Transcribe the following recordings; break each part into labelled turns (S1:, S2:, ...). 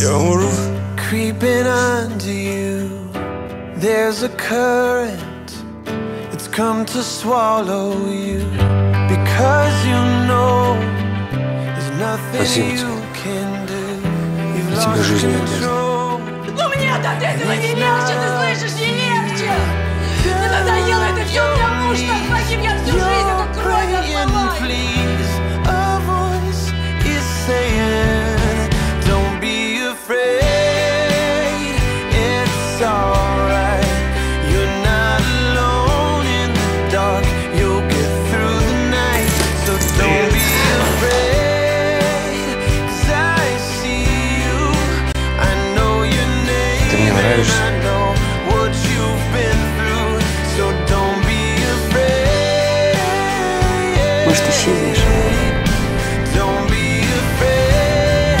S1: Creeping under you, there's a current that's come to swallow you, because you know there's nothing you can do. You've lost control.
S2: Ну мне от этого не легче, ты слышишь, не легче! Мне надоело это все, у меня муж так погиб, я всю жизнь эту кровь отмываю.
S1: A voice is saying, don't be afraid. It's alright. You're not alone in the dark. You'll get through the night. So don't be afraid. 'Cause I see you. I know your name and I know what you've been through. So don't be afraid.
S3: Может, исчезнешь?
S1: Don't be afraid.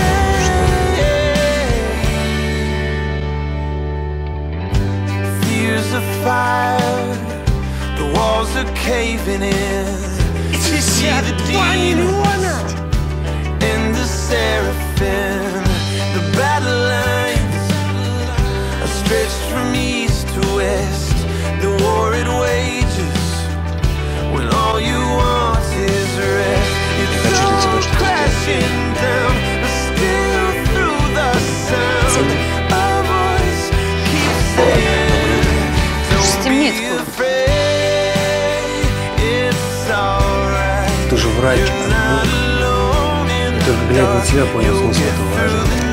S1: Fears of fire, the walls are caving in. You see the demons and the seraphim. The battle lines are stretched from east to west. The war it wages when all you want is rest. It's all crashing down, but still through the sound, a voice keeps saying, don't be afraid. It's alright.
S4: Ты же врач,
S1: You're not alone in
S4: только
S1: the
S4: глядя на
S1: dark.
S4: тебя, понял
S1: You'll
S4: смысл
S1: get
S4: этого
S1: through
S4: выражения.
S1: the